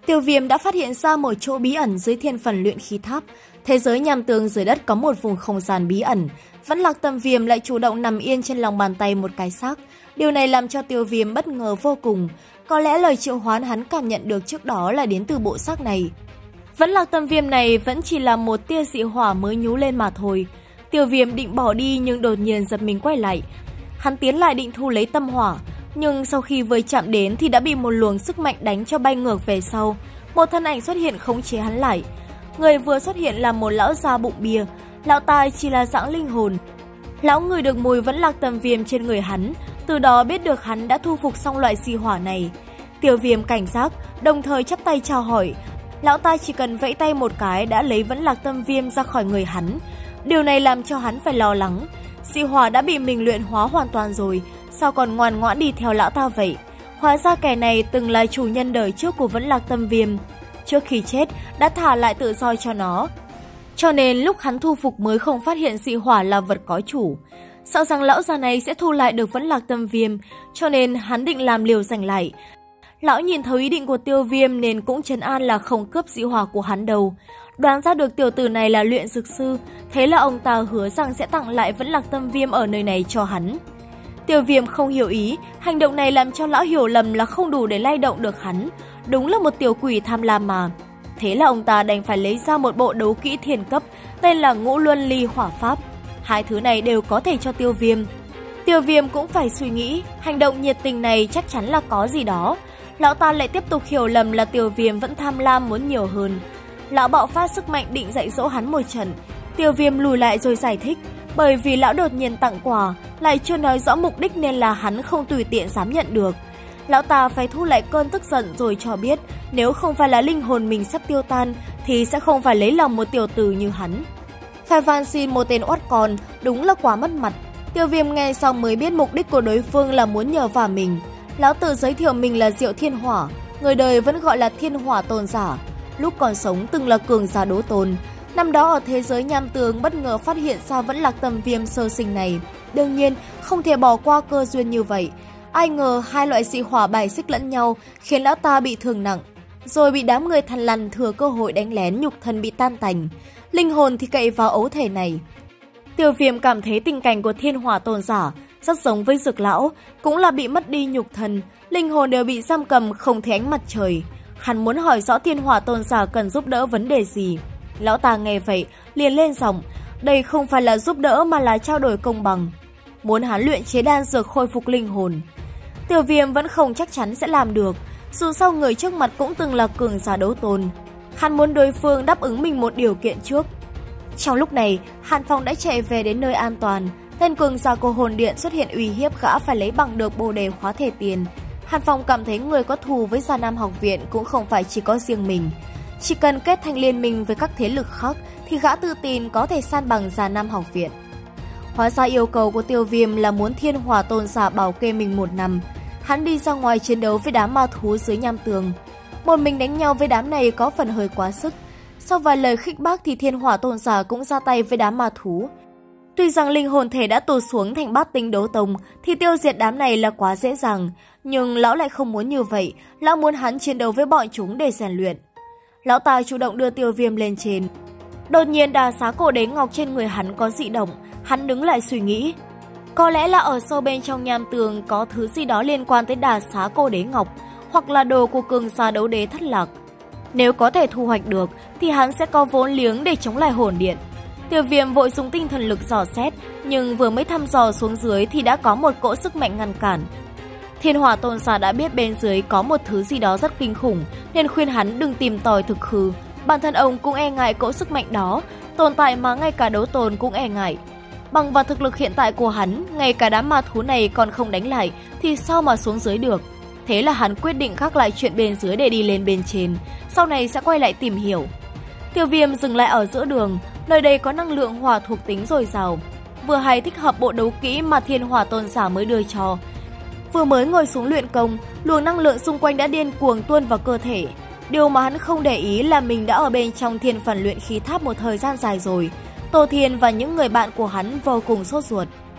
Tiêu Viêm đã phát hiện ra một chỗ bí ẩn dưới thiên phần luyện khí tháp. Thế giới nham tường dưới đất có một vùng không gian bí ẩn. Vẫn Lạc Tâm Viêm lại chủ động nằm yên trên lòng bàn tay một cái xác. Điều này làm cho Tiêu Viêm bất ngờ vô cùng. Có lẽ lời triệu hoán hắn cảm nhận được trước đó là đến từ bộ xác này. Vẫn Lạc Tâm Viêm này vẫn chỉ là một tia dị hỏa mới nhú lên mà thôi. Tiêu Viêm định bỏ đi nhưng đột nhiên giật mình quay lại. Hắn tiến lại định thu lấy tâm hỏa, nhưng sau khi vừa chạm đến thì đã bị một luồng sức mạnh đánh cho bay ngược về sau. Một thân ảnh xuất hiện khống chế hắn lại. Người vừa xuất hiện là một lão già bụng bia. Lão ta chỉ là dạng linh hồn. Lão ngửi được mùi Vẫn Lạc Tâm Viêm trên người hắn, từ đó biết được hắn đã thu phục xong loại dị hỏa này. Tiêu Viêm cảnh giác, đồng thời chắp tay chào hỏi. Lão ta chỉ cần vẫy tay một cái đã lấy Vẫn Lạc Tâm Viêm ra khỏi người hắn. Điều này làm cho hắn phải lo lắng. Dị hỏa đã bị mình luyện hóa hoàn toàn rồi, sao còn ngoan ngoãn đi theo lão ta vậy? Hóa ra kẻ này từng là chủ nhân đời trước của Vẫn Lạc Tâm Viêm. Trước khi chết đã thả lại tự do cho nó. Cho nên lúc hắn thu phục mới không phát hiện dị hỏa là vật có chủ. Sợ rằng lão già này sẽ thu lại được Vẫn Lạc Tâm Viêm, cho nên hắn định làm liều giành lại. Lão nhìn thấy ý định của Tiêu Viêm nên cũng trấn an là không cướp dị hỏa của hắn đâu. Đoán ra được tiểu tử này là luyện dược sư, thế là ông ta hứa rằng sẽ tặng lại Vẫn Lạc Tâm Viêm ở nơi này cho hắn. Tiêu Viêm không hiểu ý, hành động này làm cho lão hiểu lầm là không đủ để lay động được hắn. Đúng là một tiểu quỷ tham lam mà. Thế là ông ta đành phải lấy ra một bộ đấu kỹ thiên cấp, tên là Ngũ Luân Ly Hỏa Pháp. Hai thứ này đều có thể cho Tiêu Viêm. Tiêu Viêm cũng phải suy nghĩ, hành động nhiệt tình này chắc chắn là có gì đó. Lão ta lại tiếp tục hiểu lầm là Tiêu Viêm vẫn tham lam muốn nhiều hơn. Lão bạo phát sức mạnh định dạy dỗ hắn một trận. Tiêu Viêm lùi lại rồi giải thích, bởi vì lão đột nhiên tặng quà, lại chưa nói rõ mục đích nên là hắn không tùy tiện dám nhận được. Lão ta phải thu lại cơn tức giận rồi cho biết nếu không phải là linh hồn mình sắp tiêu tan thì sẽ không phải lấy lòng một tiểu tử như hắn. Phải van xin một tên oắt con, đúng là quá mất mặt. Tiêu Viêm nghe xong mới biết mục đích của đối phương là muốn nhờ vả mình. Lão tự giới thiệu mình là Diệu Thiên Hỏa, người đời vẫn gọi là Thiên Hỏa Tôn giả. Lúc còn sống từng là cường giả đấu tôn. Năm đó ở thế giới nham tường bất ngờ phát hiện ra Vẫn Lạc Tâm Viêm sơ sinh này. Đương nhiên không thể bỏ qua cơ duyên như vậy. Ai ngờ hai loại dị hỏa bài xích lẫn nhau khiến lão ta bị thương nặng. Rồi bị đám người thằn lằn thừa cơ hội đánh lén, nhục thân bị tan tành. Linh hồn thì cậy vào ấu thể này. Tiêu Viêm cảm thấy tình cảnh của Thiên Hỏa Tôn giả rất giống với Dược Lão, cũng là bị mất đi nhục thân, linh hồn đều bị giam cầm không thấy ánh mặt trời. Hắn muốn hỏi rõ Thiên Hỏa Tôn giả cần giúp đỡ vấn đề gì. Lão ta nghe vậy liền lên giọng, đây không phải là giúp đỡ mà là trao đổi công bằng. Muốn hắn luyện chế đan dược khôi phục linh hồn. Tiêu Viêm vẫn không chắc chắn sẽ làm được, dù sao người trước mặt cũng từng là cường giả đấu tôn. Hắn muốn đối phương đáp ứng mình một điều kiện trước. Trong lúc này, Hàn Phong đã chạy về đến nơi an toàn. Tên cường giả của hồn điện xuất hiện uy hiếp gã phải lấy bằng được bồ đề khóa thể tiền. Hàn Phong cảm thấy người có thù với Già Nam học viện cũng không phải chỉ có riêng mình. Chỉ cần kết thành liên minh với các thế lực khác thì gã tự tin có thể san bằng Già Nam học viện. Hóa ra yêu cầu của Tiêu Viêm là muốn Thiên Hỏa Tôn giả bảo kê mình 1 năm. Hắn đi ra ngoài chiến đấu với đám ma thú dưới nham tường. Một mình đánh nhau với đám này có phần hơi quá sức. Sau vài lời khích bác thì Thiên Hỏa Tôn giả cũng ra tay với đám ma thú. Tuy rằng linh hồn thể đã tụt xuống thành bát tinh đấu tông thì tiêu diệt đám này là quá dễ dàng, nhưng lão lại không muốn như vậy, lão muốn hắn chiến đấu với bọn chúng để rèn luyện. Lão ta chủ động đưa Tiêu Viêm lên trên. Đột nhiên đà xá cổ đế ngọc trên người hắn có dị động, hắn đứng lại suy nghĩ. Có lẽ là ở sâu bên trong nham tường có thứ gì đó liên quan tới đà xá cổ đế ngọc, hoặc là đồ của cường giả đấu đế thất lạc. Nếu có thể thu hoạch được thì hắn sẽ có vốn liếng để chống lại hồn điện. Tiêu Viêm vội dùng tinh thần lực dò xét, nhưng vừa mới thăm dò xuống dưới thì đã có một cỗ sức mạnh ngăn cản. Thiên Hỏa Tôn giả đã biết bên dưới có một thứ gì đó rất kinh khủng, nên khuyên hắn đừng tìm tòi thực hư. Bản thân ông cũng e ngại cỗ sức mạnh đó, tồn tại mà ngay cả đấu tôn cũng e ngại. Bằng vào thực lực hiện tại của hắn, ngay cả đám ma thú này còn không đánh lại thì sao mà xuống dưới được. Thế là hắn quyết định gác lại chuyện bên dưới để đi lên bên trên, sau này sẽ quay lại tìm hiểu. Tiêu Viêm dừng lại ở giữa đường, nơi đây có năng lượng hỏa thuộc tính dồi dào, vừa hay thích hợp bộ đấu kỹ mà Thiên Hỏa Tôn giả mới đưa cho. Vừa mới ngồi xuống luyện công, luồng năng lượng xung quanh đã điên cuồng tuôn vào cơ thể. Điều mà hắn không để ý là mình đã ở bên trong thiên phần luyện khí tháp một thời gian dài rồi. Tô Thiên và những người bạn của hắn vô cùng sốt ruột.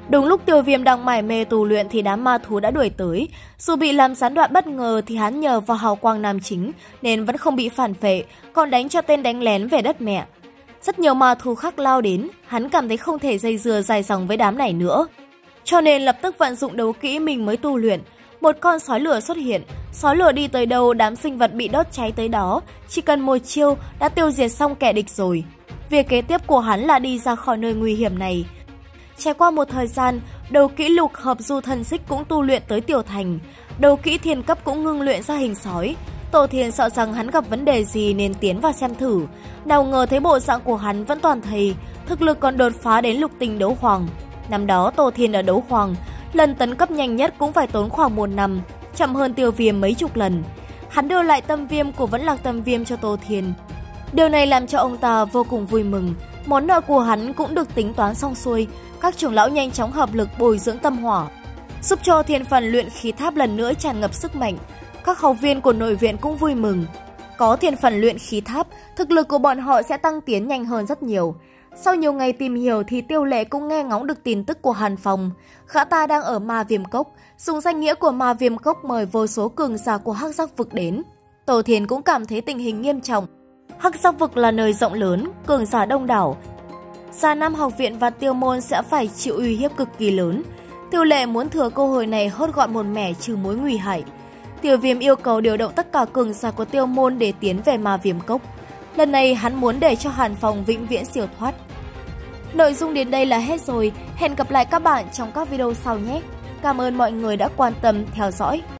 Đúng lúc Tiêu Viêm đang mải mê tu luyện thì đám ma thú đã đuổi tới. Dù bị làm gián đoạn bất ngờ thì hắn nhờ vào hào quang nam chính nên vẫn không bị phản phệ, còn đánh cho tên đánh lén về đất mẹ. Rất nhiều ma thú khác lao đến, hắn cảm thấy không thể dây dưa dài dòng với đám này nữa. Cho nên lập tức vận dụng đấu kỹ mình mới tu luyện. Một con sói lửa xuất hiện, sói lửa đi tới đâu đám sinh vật bị đốt cháy tới đó, chỉ cần một chiêu đã tiêu diệt xong kẻ địch rồi. Việc kế tiếp của hắn là đi ra khỏi nơi nguy hiểm này. Trải qua một thời gian, đấu kỹ lục hợp du thân xích cũng tu luyện tới tiểu thành, đấu kỹ thiên cấp cũng ngưng luyện ra hình sói. Tô Thiên sợ rằng hắn gặp vấn đề gì nên tiến vào xem thử, nào ngờ thấy bộ dạng của hắn vẫn toàn thầy, thực lực còn đột phá đến lục tinh đấu hoàng. Năm đó Tô Thiên ở đấu hoàng, lần tấn cấp nhanh nhất cũng phải tốn khoảng 1 năm, chậm hơn Tiêu Viêm mấy chục lần. Hắn đưa lại tâm viêm của Vẫn Lạc Tâm Viêm cho Tô Thiên. Điều này làm cho ông ta vô cùng vui mừng, món nợ của hắn cũng được tính toán xong xuôi. Các trưởng lão nhanh chóng hợp lực bồi dưỡng tâm hỏa, giúp cho thiên phần luyện khí tháp lần nữa tràn ngập sức mạnh. Các học viên của nội viện cũng vui mừng. Có thiên phần luyện khí tháp, thực lực của bọn họ sẽ tăng tiến nhanh hơn rất nhiều. Sau nhiều ngày tìm hiểu thì Tiêu Lệ cũng nghe ngóng được tin tức của Hàn Phong. Gã ta đang ở Ma Viêm Cốc, dùng danh nghĩa của Ma Viêm Cốc mời vô số cường giả của Hắc Giác Vực đến. Tô Thiên cũng cảm thấy tình hình nghiêm trọng. Hắc Giác Vực là nơi rộng lớn, cường giả đông đảo. Già Nam học viện và Tiêu môn sẽ phải chịu uy hiếp cực kỳ lớn. Tiêu Lệ muốn thừa cơ hội này hốt gọn một mẻ trừ mối nguy hại. Tiêu Viêm yêu cầu điều động tất cả cường giả của Tiêu môn để tiến về Ma Viêm Cốc. Lần này hắn muốn để cho Hàn Phong vĩnh viễn siêu thoát. Nội dung đến đây là hết rồi. Hẹn gặp lại các bạn trong các video sau nhé. Cảm ơn mọi người đã quan tâm theo dõi.